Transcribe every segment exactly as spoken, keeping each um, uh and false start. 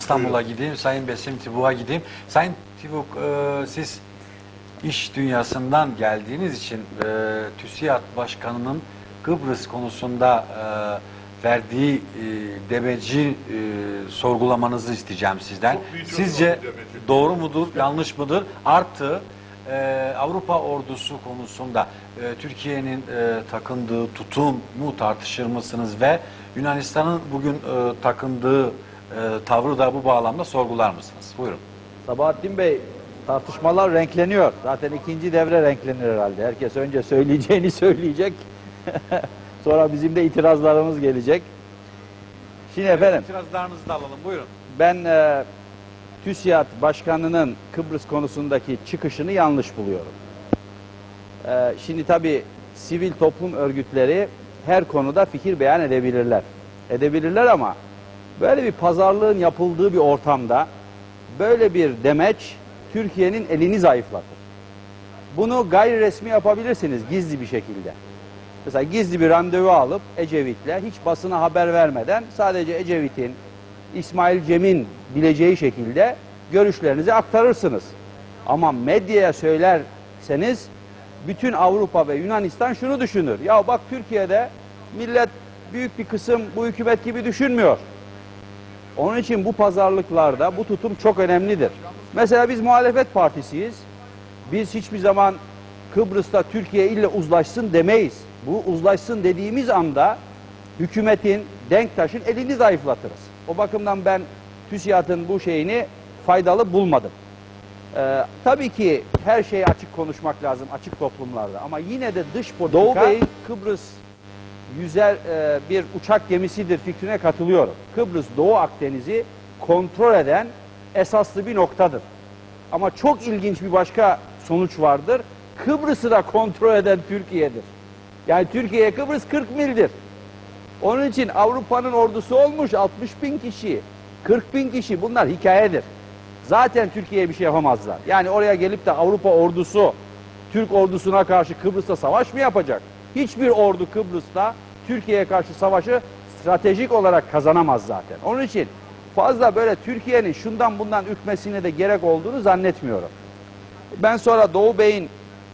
İstanbul'a gideyim, Sayın Besim Tibuk'a gideyim. Sayın Tibuk, e, siz iş dünyasından geldiğiniz için e, TÜSİAD Başkanı'nın Kıbrıs konusunda e, verdiği e, demeci e, sorgulamanızı isteyeceğim sizden. Sizce doğru mudur, yanlış mıdır? Artı e, Avrupa ordusu konusunda e, Türkiye'nin e, takındığı tutum mu tartışır mısınız ve Yunanistan'ın bugün e, takındığı e, tavrı da bu bağlamda sorgular mısınız? Buyurun. Sabahattin Bey, tartışmalar renkleniyor. Zaten ikinci devre renklenir herhalde. Herkes önce söyleyeceğini söyleyecek. Sonra bizim de itirazlarımız gelecek. Şimdi evet, efendim. İtirazlarınızı da alalım. Buyurun. Ben e, TÜSİAD Başkanı'nın Kıbrıs konusundaki çıkışını yanlış buluyorum. E, şimdi tabii sivil toplum örgütleri her konuda fikir beyan edebilirler. Edebilirler ama böyle bir pazarlığın yapıldığı bir ortamda böyle bir demeç Türkiye'nin elini zayıflatır. Bunu gayri resmi yapabilirsiniz gizli bir şekilde. Mesela gizli bir randevu alıp Ecevit'le hiç basına haber vermeden sadece Ecevit'in, İsmail Cem'in bileceği şekilde görüşlerinizi aktarırsınız. Ama medyaya söylerseniz bütün Avrupa ve Yunanistan şunu düşünür. Ya bak Türkiye'de millet büyük bir kısım bu hükümet gibi düşünmüyor. Onun için bu pazarlıklarda bu tutum çok önemlidir. Mesela biz muhalefet partisiyiz. Biz hiçbir zaman Kıbrıs'ta Türkiye ile uzlaşsın demeyiz. Bu uzlaşsın dediğimiz anda hükümetin, Denktaş'ın elini zayıflatırız. O bakımdan ben TÜSİAD'ın bu şeyini faydalı bulmadım. Ee, tabii ki her şeyi açık konuşmak lazım açık toplumlarda ama yine de dış politika Doğu Bey Kıbrıs yüzer e, bir uçak gemisidir fikrine katılıyorum. Kıbrıs Doğu Akdeniz'i kontrol eden esaslı bir noktadır. Ama çok ilginç bir başka sonuç vardır. Kıbrıs'ı da kontrol eden Türkiye'dir. Yani Türkiye'ye Kıbrıs kırk mildir. Onun için Avrupa'nın ordusu olmuş altmış bin kişi, kırk bin kişi bunlar hikayedir. Zaten Türkiye'ye bir şey yapamazlar. Yani oraya gelip de Avrupa ordusu Türk ordusuna karşı Kıbrıs'ta savaş mı yapacak? Hiçbir ordu Kıbrıs'ta Türkiye'ye karşı savaşı stratejik olarak kazanamaz zaten. Onun için fazla böyle Türkiye'nin şundan bundan ürkmesine de gerek olduğunu zannetmiyorum. Ben sonra Doğu Bey'in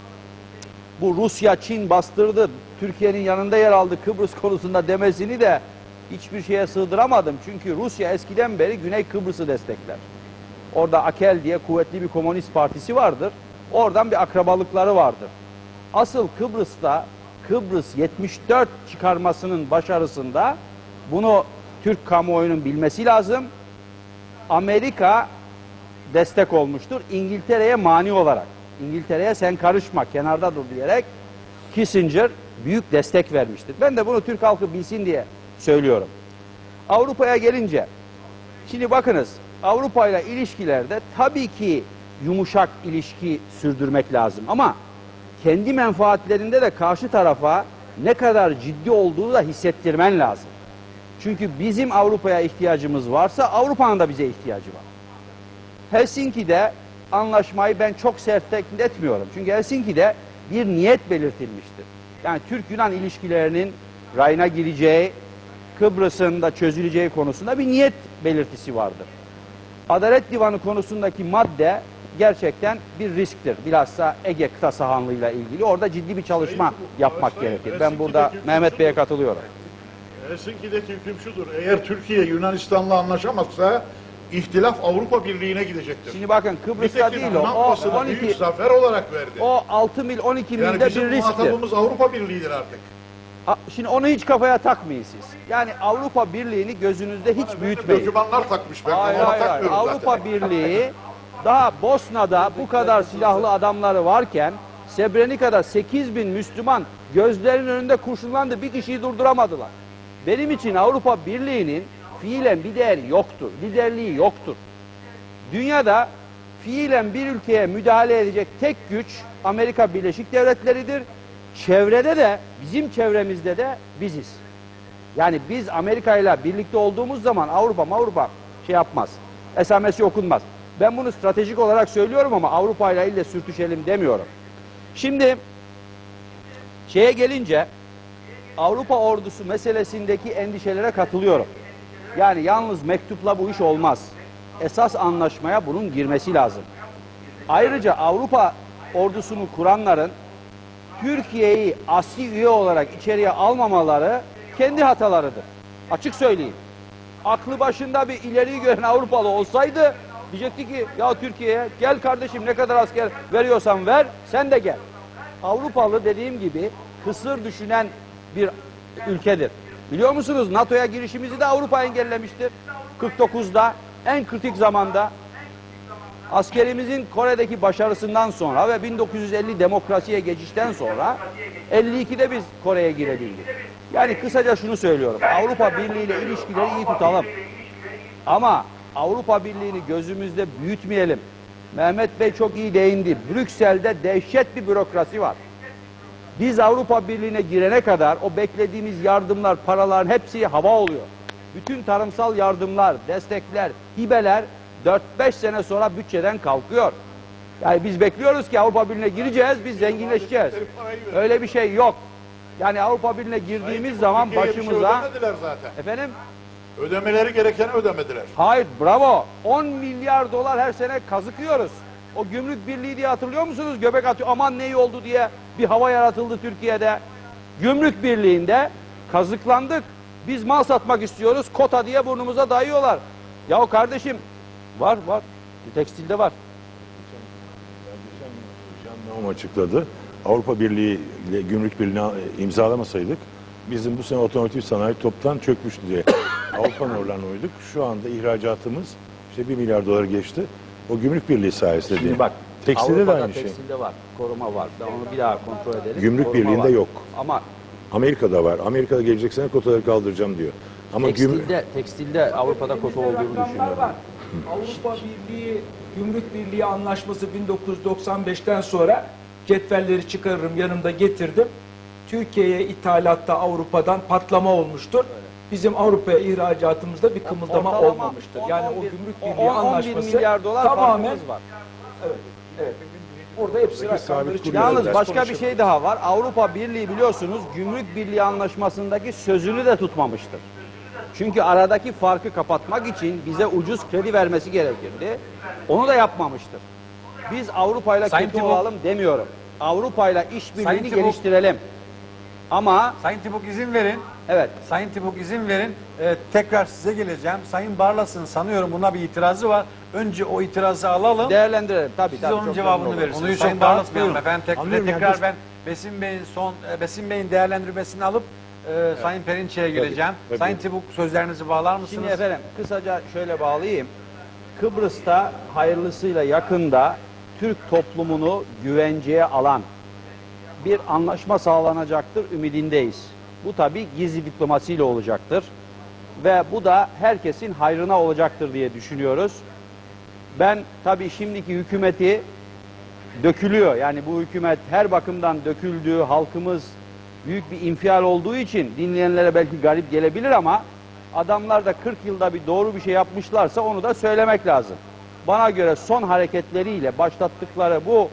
bu Rusya, Çin bastırdı, Türkiye'nin yanında yer aldı Kıbrıs konusunda demesini de hiçbir şeye sığdıramadım. Çünkü Rusya eskiden beri Güney Kıbrıs'ı destekler. Orada Akel diye kuvvetli bir komünist partisi vardır. Oradan bir akrabalıkları vardır. Asıl Kıbrıs'ta Kıbrıs yetmiş dört çıkarmasının başarısında bunu Türk kamuoyunun bilmesi lazım. Amerika destek olmuştur. İngiltere'ye mani olarak. İngiltere'ye sen karışma, kenarda dur diyerek Kissinger büyük destek vermiştir. Ben de bunu Türk halkı bilsin diye söylüyorum. Avrupa'ya gelince, şimdi bakınız Avrupa ile ilişkilerde tabii ki yumuşak ilişki sürdürmek lazım ama kendi menfaatlerinde de karşı tarafa ne kadar ciddi olduğunu da hissettirmen lazım. Çünkü bizim Avrupa'ya ihtiyacımız varsa Avrupa'nın da bize ihtiyacı var. Helsinki'de anlaşmayı ben çok sert teklif etmiyorum. Çünkü Helsinki'de bir niyet belirtilmiştir. Yani Türk-Yunan ilişkilerinin rayına gireceği, Kıbrıs'ın da çözüleceği konusunda bir niyet belirtisi vardır. Adalet Divanı konusundaki madde gerçekten bir risktir. Bilhassa Ege kıta sahanlığıyla ilgili. Orada ciddi bir çalışma yapmak gerekir. Ben burada Mehmet Bey'e katılıyorum. Helsinki'deki hüküm şudur. Eğer Türkiye Yunanistan'la anlaşamazsa ihtilaf Avrupa Birliği'ne gidecektir. Şimdi bakın Kıbrıs'ta değil o. O on iki büyük zafer olarak verdi. O altı mil on iki yani milde bizim bir risktir. muhatabımız Avrupa Birliği'dir artık. Şimdi onu hiç kafaya takmayın siz. Yani Avrupa Birliği'ni gözünüzde hiç yani büyütmeyin. Dokümanlar takmış. Ben hayır, hayır, hayır. Avrupa zaten. Birliği daha Bosna'da bu kadar silahlı adamları varken Srebrenica'da sekiz bin Müslüman gözlerinin önünde kurşunlandı. Bir kişiyi durduramadılar. Benim için Avrupa Birliği'nin fiilen bir değeri yoktur. Liderliği yoktur. Dünyada fiilen bir ülkeye müdahale edecek tek güç Amerika Birleşik Devletleri'dir. Çevrede de, bizim çevremizde de biziz. Yani biz Amerika ile birlikte olduğumuz zaman Avrupa Avrupa şey yapmaz. Esamesi okunmaz. Ben bunu stratejik olarak söylüyorum ama Avrupa ile ille sürtüşelim demiyorum. Şimdi şeye gelince Avrupa ordusu meselesindeki endişelere katılıyorum. Yani yalnız mektupla bu iş olmaz. esas anlaşmaya bunun girmesi lazım. Ayrıca Avrupa ordusunu kuranların Türkiye'yi asli üye olarak içeriye almamaları kendi hatalarıdır. Açık söyleyeyim. Aklı başında bir ileriyi gören Avrupalı olsaydı diyecekti ki ya Türkiye'ye gel kardeşim, ne kadar asker veriyorsan ver, sen de gel. Avrupalı dediğim gibi kısır düşünen bir ülkedir. Biliyor musunuz, NATO'ya girişimizi de Avrupa engellemiştir. kırk dokuzda en kritik zamanda askerimizin Kore'deki başarısından sonra ve bin dokuz yüz elli demokrasiye geçişten sonra elli ikide biz Kore'ye girebildik. Yani kısaca şunu söylüyorum. Avrupa Birliği ile ilişkileri iyi tutalım. Ama Avrupa Birliği'ni gözümüzde büyütmeyelim. Mehmet Bey çok iyi değindi. Brüksel'de dehşet bir bürokrasi var. Biz Avrupa Birliği'ne girene kadar o beklediğimiz yardımlar, paraların hepsi hava oluyor. Bütün tarımsal yardımlar, destekler, hibeler dört beş sene sonra bütçeden kalkıyor. Yani biz bekliyoruz ki Avrupa Birliği'ne gireceğiz, biz zenginleşeceğiz. Öyle bir şey yok. Yani Avrupa Birliği'ne girdiğimiz zaman Türkiye'ye bir şey başımıza... ödemediler zaten. Efendim? Ödemeleri gerekeni ödemediler. Hayır, bravo. on milyar dolar her sene kazıkıyoruz. O gümrük birliği diye hatırlıyor musunuz? Göbek atıyor, aman ne iyi oldu diye bir hava yaratıldı Türkiye'de. Gümrük birliğinde kazıklandık. Biz mal satmak istiyoruz, kota diye burnumuza dayıyorlar. Yahu kardeşim, var var, tekstilde var. Jandarma açıkladı. Avrupa Birliği ile Gümrük Birliği'ni imzalamasaydık bizim bu sene otomotiv sanayi toptan çökmüştü diye. Avrupa norlarına uyduk. Şu anda ihracatımız işte bir milyar dolar geçti. O Gümrük Birliği sayesinde Şimdi diye. bak, Tekstilde de Avrupa'da aynı şey. tekstilde var, koruma var. Ben onu bir daha kontrol ederiz. Gümrük Koruma Birliği'nde var. yok. Ama Amerika'da var. Amerika'da gelecek sene kotaları kaldıracağım diyor. Ama gümrük tekstilde, tekstilde Avrupa'da kota olduğunu Rakamlar düşünüyorum. var. Avrupa Birliği, Gümrük Birliği Anlaşması bin dokuz yüz doksan beşten sonra cetvelleri çıkarırım, yanımda getirdim. Türkiye'ye ithalatta Avrupa'dan patlama olmuştur. Bizim Avrupa'ya ihracatımızda bir kımıldama Ortalama olmamıştır. on- Yani on o bir- Gümrük on- Birliği on bir Anlaşması milyar dolar tamamen farkımız var. evet, evet. Orada hepsi Peki, rakamları sabit çıkıyor. Yalnız Biraz başka bir konuşalım. şey daha var. Avrupa Birliği biliyorsunuz Gümrük Birliği Anlaşması'ndaki sözünü de tutmamıştır. Çünkü aradaki farkı kapatmak için bize ucuz kredi vermesi gerekirdi. Onu da yapmamıştır. Biz Avrupa ile Sayın kötü Tibuk- olalım demiyorum. Avrupa ile Sayın işbirliğini Tibuk- geliştirelim. Ama Sayın Tibuk izin verin. evet, Sayın Tibuk izin verin. Ee, tekrar size geleceğim. Sayın Barlas'ın sanıyorum buna bir itirazı var. Önce o itirazı alalım. değerlendirelim. Tabii Siz tabii. onun çok cevabını memnun olurum. verirsiniz. Konuyu Sayın çok Barlas dağıtmayalım. Bey, efendim tek, ve Anlıyorum yani, tekrar dur. ben Besim Bey'in son e, Besim Bey'in değerlendirmesini alıp e, Sayın Perinçek'e geleceğim. tabii. Sayın Tibuk sözlerinizi bağlar mısınız? Şimdi efendim kısaca şöyle bağlayayım. Kıbrıs'ta hayırlısıyla yakında Türk toplumunu güvenceye alan bir anlaşma sağlanacaktır ümidindeyiz. Bu tabii gizli diplomasiyle olacaktır. Ve bu da herkesin hayrına olacaktır diye düşünüyoruz. Ben tabii şimdiki hükümeti dökülüyor. Yani bu hükümet her bakımdan döküldü. Halkımız büyük bir infial olduğu için dinleyenlere belki garip gelebilir ama adamlar da kırk yılda bir doğru bir şey yapmışlarsa onu da söylemek lazım. Bana göre son hareketleriyle başlattıkları bu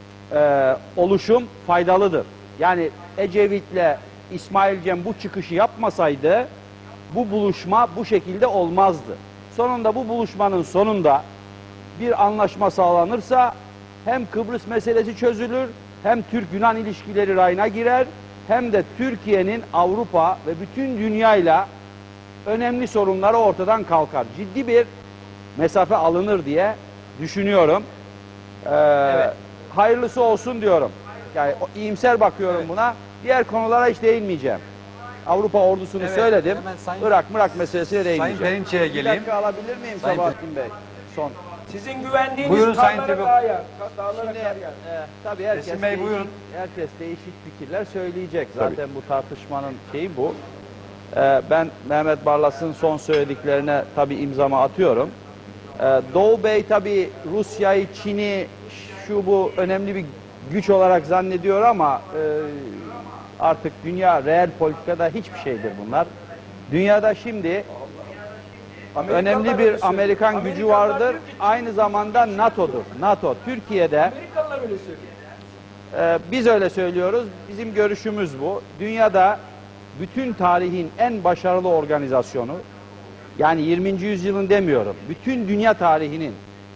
e, oluşum faydalıdır. Yani Ecevit'le İsmail Cem bu çıkışı yapmasaydı bu buluşma bu şekilde olmazdı. Sonunda bu buluşmanın sonunda bir anlaşma sağlanırsa hem Kıbrıs meselesi çözülür, hem Türk-Yunan ilişkileri rayına girer, hem de Türkiye'nin Avrupa ve bütün dünyayla önemli sorunları ortadan kalkar. Ciddi bir mesafe alınır diye düşünüyorum. Ee, Evet. Hayırlısı olsun diyorum. Yani o- iyimser bakıyorum buna. Diğer konulara hiç değinmeyeceğim. Avrupa ordusunu Evet, söyledim. hemen Sayın- Irak Mırak meselesine değinmeyeceğim. Sayın Perinçek'e Bir geleyim. dakika alabilir miyim Sayın Sabahattin Bey? Son. Sizin güvendiğiniz Buyurun Sayın dağlara Tibuk. kar yağar, dağlara Şimdi kar yağar. e, tabii herkes Besim Bey, değişik, buyurun. herkes değişik fikirler söyleyecek. Tabii. Zaten bu tartışmanın şeyi bu. E, ben Mehmet Barlas'ın son söylediklerine tabii imzamı atıyorum. E, Doğu Bey tabii Rusya'yı, Çin'i şu bu önemli bir güç olarak zannediyor ama e, artık dünya reel politikada hiçbir şeydir bunlar. Dünyada şimdi önemli Amerikalılar öyle bir söylüyor. Amerikan gücü Amerikalılar vardır. diyor ki, Aynı zamanda NATO'dur. NATO Türkiye'de Amerikalılar öyle söylüyor. Ee, biz öyle söylüyoruz. Bizim görüşümüz bu. Dünyada bütün tarihin en başarılı organizasyonu Yani yirminci yüzyılın demiyorum. Bütün dünya tarihinin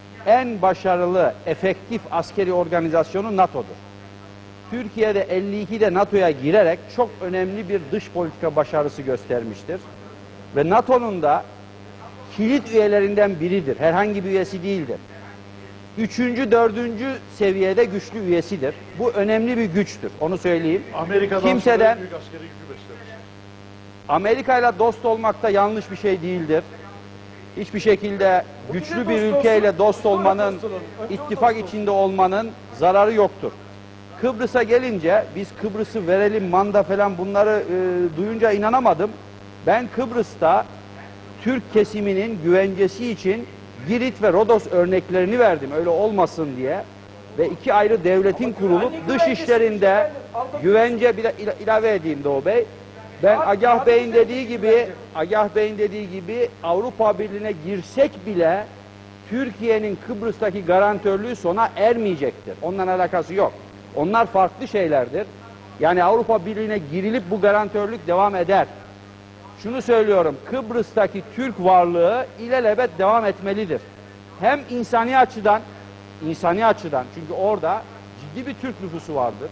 en başarılı, efektif askeri organizasyonu NATO'dur. Türkiye'de elli ikide NATO'ya girerek çok önemli bir dış politika başarısı göstermiştir. Ve NATO'nun da kilit üyelerinden biridir. Herhangi bir üyesi değildir. Üçüncü, dördüncü seviyede güçlü üyesidir. Bu önemli bir güçtür. Onu söyleyeyim. Amerika'dan Kimseden sonra büyük askeri gücü beslemiş. Amerika ile dost olmak da yanlış bir şey değildir. Hiçbir şekilde güçlü bir ülkeyle dost olmanın, ittifak içinde olmanın zararı yoktur. Kıbrıs'a gelince biz Kıbrıs'ı verelim, manda falan bunları e, duyunca inanamadım. Ben Kıbrıs'ta Türk kesiminin güvencesi için Girit ve Rodos örneklerini verdim. Öyle olmasın diye. Ve iki ayrı devletin kurulup dış işlerinde güvence bir ila- ilave edeyim Doğu Bey. Ben Agah Bey'in dediği gibi Agah Bey'in dediği gibi Avrupa Birliği'ne girsek bile Türkiye'nin Kıbrıs'taki garantörlüğü sona ermeyecektir. Ondan alakası yok. Onlar farklı şeylerdir. Yani Avrupa Birliği'ne girilip bu garantörlük devam eder. Şunu söylüyorum, Kıbrıs'taki Türk varlığı ilelebet devam etmelidir. Hem insani açıdan, insani açıdan çünkü orada ciddi bir Türk nüfusu vardır.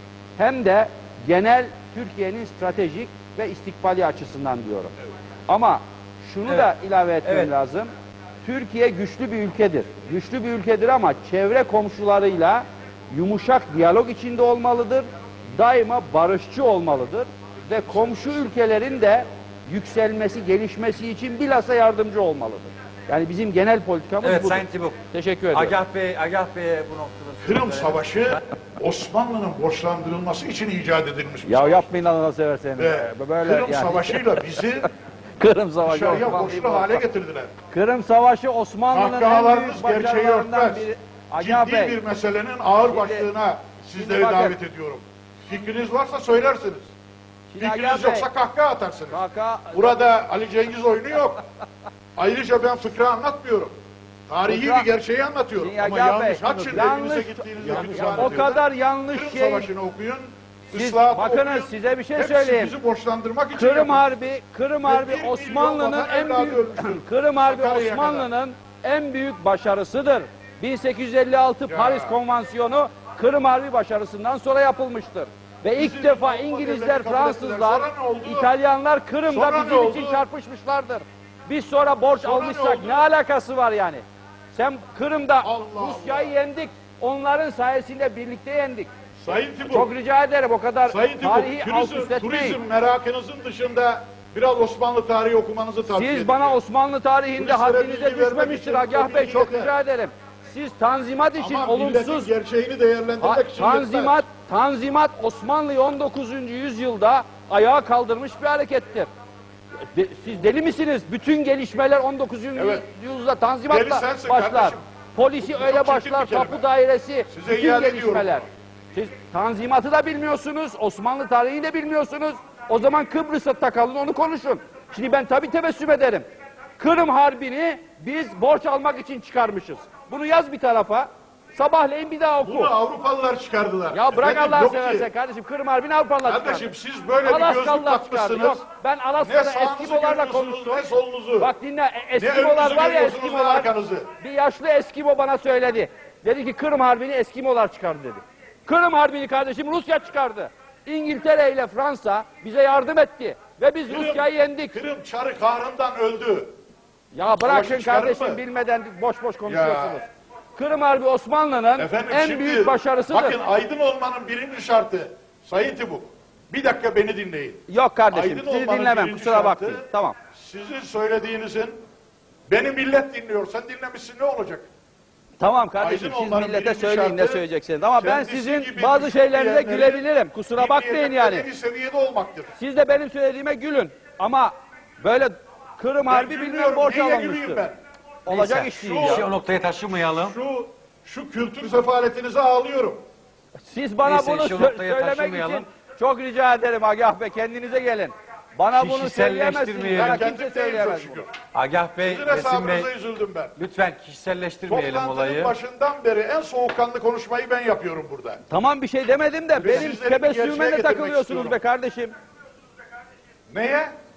Hem de genel Türkiye'nin stratejik ve istikbali açısından diyorum. Ama şunu Evet. da ilave etmem Evet. lazım. Türkiye güçlü bir ülkedir. Güçlü bir ülkedir ama çevre komşularıyla yumuşak diyalog içinde olmalıdır. Daima barışçı olmalıdır. Ve komşu ülkelerin de yükselmesi, gelişmesi için bilhassa yardımcı olmalıdır. Yani bizim genel politikamız Evet budur. Sayın Tibuk. Teşekkür ederim. Agah Bey, Agah Bey'e bu noktada... Kırım Savaşı Osmanlı'nın borçlandırılması için icat edilmiş bir Ya savaş. yapmayın Allah'ını severseniz. Ve Böyle Kırım yani. Savaşı'yla bizi Kırım Savaşı dışarıya Osmanlı'yı borçlu hale bozdu. getirdiler. Kırım Savaşı Osmanlı'nın en Kahkahalarınız büyük gerçeği başarılarından örtmez. biri. Agah Ciddi Bey, bir meselenin ağır Şimdi- başlığına sizleri bakın. davet ediyorum. Fikriniz varsa söylersiniz. Şimdi Agah Fikriniz Bey, yoksa kahkaha atarsınız. Kaka, Burada Ali Cengiz oyunu yok. Ayrıca ben fıkra anlatmıyorum. Tarihi Fıkra- bir gerçeği anlatıyorum. Şimdi Ama Agah yanlış. Bey, Kaç yıl yanlış- evinize gittiğinizde Ya- lütfen ya o ediyorum. kadar yanlış Kırım şey. Savaşı'nı okuyun. Siz ıslahatı bakınız, okuyun. size bir şey Hepsi söyleyeyim. bizi borçlandırmak için Kırım yapılmış. Harbi, Kırım Harbi bir milyon Osmanlı'nın vatan en evladı büyük ölmüştür. Kırım Harbi Sakarya'ya Osmanlı'nın en büyük başarısıdır. bin sekiz yüz elli altı Ya. Paris Konvansiyonu Kırım Harbi başarısından sonra yapılmıştır. Ve ilk Bizim defa Avrupa İngilizler, devletleri kabul ettiler. Fransızlar, Sonra ne oldu? İtalyanlar Kırım'da Sonra ne bizim oldu? için çarpışmışlardır. Biz sonra borç Sonra ne almışsak oldu? ne alakası var yani? Sen Kırım'da Allah Rusya'yı Allah. yendik. Onların sayesinde birlikte yendik. Sayın Tibuk, Çok rica ederim o kadar Sayın tarihi Tibuk, alt turizm, üst etmeyin. turizm merakınızın dışında biraz Osmanlı tarihi okumanızı tavsiye ederim. Siz bana Osmanlı tarihinde Turistlere haddinize bilgi vermek düşmemiştir için Agah o Bey, bilgi çok yeter. rica ederim. Siz Tanzimat için Ama milletin olumsuz gerçeğini değerlendirmek Ha- için Tanzimat, Tanzimat Osmanlı'yı on dokuzuncu yüzyılda ayağa kaldırmış bir harekettir. De- siz deli misiniz? Bütün gelişmeler on dokuzuncu Evet. yüzyılda Deli Tanzimat'la sensin başlar. kardeşim. Polisi Bu öyle çok çirkin başlar, bir kelime. tapu dairesi, Size bütün iade ediyorum gelişmeler. Siz Tanzimat'ı da bilmiyorsunuz, Osmanlı tarihini de bilmiyorsunuz. O zaman Kıbrıs'a takalın, onu konuşun. Şimdi ben tabii tebessüm ederim. Kırım Harbi'ni biz borç almak için çıkarmışız. Bunu yaz bir tarafa. Sabahleyin bir daha oku. Bunu Avrupalılar çıkardılar. Ya bırak Efendim, Allah'ı yok ki. seversen kardeşim. Kırım Harbi'ni Avrupalılar çıkardı. Kardeşim siz böyle bir gözlük Alaskalılar çıkardı. takmışsınız. Yok, ben Ne Alaska'da sağınızı Eskimolarla görüyorsunuz, konuştum. ne solunuzu. Bak dinle, e, Ne Eskimolar önünüzü var ya görüyorsunuz, ne Eskimolar. arkanızı. Bir yaşlı Eskimo bana söyledi. Dedi ki Kırım Harbi'ni Eskimolar çıkardı dedi. Kırım Harbi'ni kardeşim Rusya çıkardı. İngiltere ile Fransa bize yardım etti. Ve biz Kırım- Rusya'yı yendik. Kırım çarı kahrından öldü. Ya bırakın Savaşı çıkarır kardeşim mı? bilmeden boş boş konuşuyorsunuz. Ya. Kırım Harbi Osmanlı'nın Efendim en şimdi, büyük başarısıdır. bakın aydın olmanın birinci şartı, Sayın Tibuk, bir dakika beni dinleyin. Yok kardeşim Aydın sizi olmanın dinlemem birinci kusura şartı, bakmayın. Tamam. Sizin söylediğinizin, beni millet dinliyor, sen dinlemişsin ne olacak? Tamam kardeşim Aydın siz olmanın millete birinci söyleyin ne şartı, söyleyeceksiniz. Ama ben kendisi sizin gibi bazı güçlü şeylerinize diyenleri gülebilirim. Kusura bakmayın dinleyecek yani. belli seviyede olmaktır. Siz de benim söylediğime gülün. Ama böyle Kırım Harbi bilmem gülmüyorum, borç niye alınmıştır. güleyim ben? Olacak Neyse, iş değil şu- ya. İşi o noktaya taşımayalım. Şu, şu kültür sefaletinize ağlıyorum. Siz bana Neyse, bunu işi o sö- noktaya söylemek taşımayalım. için çok rica ederim Agah Bey kendinize gelin. Bana bunu söyleyemezsiniz. Kişiselleştirmeyelim. Bana Ben kimse kendim değilim söyleyemez çok bunu. şükür. Agah Bey, Sizin Resim Bey, hesabınıza üzüldüm ben. lütfen kişiselleştirmeyelim Toplantının olayı. başından beri en soğukkanlı konuşmayı ben yapıyorum burada. Tamam bir şey demedim de Ve benim sizleri bir tebessümüme gerçeğe de getirmek takılıyorsunuz istiyorum. be kardeşim. Neye?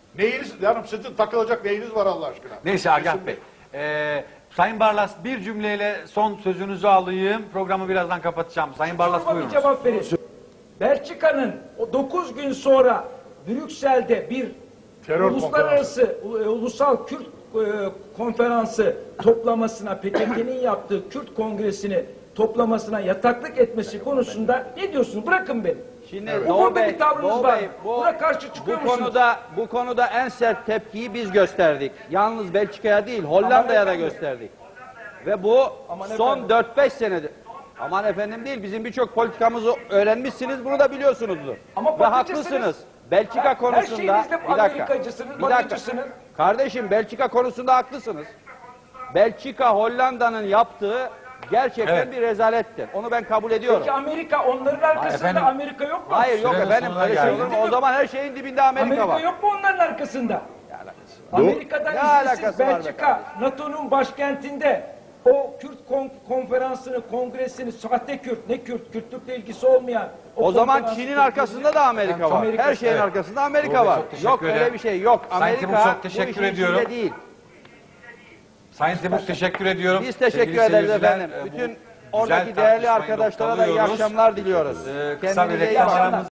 Neyiniz, yani sizin takılacak neyiniz var Allah aşkına? Neyse Agah Bey. Ee, Sayın Barlas bir cümleyle son sözünüzü alayım. Programı birazdan kapatacağım. Sayın Barlas Soruma bir buyurun. cevap verin. Belçika'nın o dokuz gün sonra Brüksel'de bir Terör uluslararası u- e, ulusal Kürt e, konferansı toplamasına, P K K'nin yaptığı Kürt kongresini toplamasına yataklık etmesi konusunda ne diyorsunuz? Bırakın beni. Şimdi Bu Doğu konuda Bey, bir tavrınız Doğu var Bey, mı? bu, Buna karşı çıkıyor bu musunuz? konuda bu konuda en sert tepkiyi biz gösterdik. Yalnız Belçika'ya değil, Hollanda'ya da efendim. gösterdik. Ve bu Aman son efendim. dört beş senedir. Aman efendim değil, bizim birçok politikamızı öğrenmişsiniz, bunu da biliyorsunuzdur. Ama Ve batıcısınız. haklısınız. Belçika Her- her konusunda şeyinizde bir dakika. Amerikacısınız, Bir dakika. batıcısınız. Kardeşim Belçika konusunda haklısınız. Belçika Hollanda'nın yaptığı gerçekten Evet. bir rezalettir. Onu ben kabul ediyorum. Peki Amerika onların arkasında efendim. Amerika yok mu? Hayır yok Sürenin efendim sonuna öyle şey geldik. olur mu? O zaman her şeyin dibinde Amerika, Amerika var. yok mu onların arkasında? Amerika'dan Ne izinsiz alakası var be Belçika, NATO'nun başkentinde o Kürt kon- konferansını, kongresini, sahte Kürt, ne Kürt, Kürtlükle ilgisi olmayan O zaman konferansı Çin'in Türkiye'nin- arkasında da Amerika var. Amerika- Her şeyin Evet. arkasında Amerika Doğru, var. çok teşekkür Yok ederim. öyle bir şey yok. Sayın Timur, Amerika çok teşekkür bu işin ediyorum. içinde değil. Sayın Timur teşekkür ediyorum. Biz teşekkür Sevgili ederiz seyirciler, efendim. e, bu Bütün güzel oradaki değerli tartışmayı arkadaşlara da iyi noktalıyoruz. akşamlar diliyoruz. Ee, kısa bir Kendinize iyi reklam bakın. aramız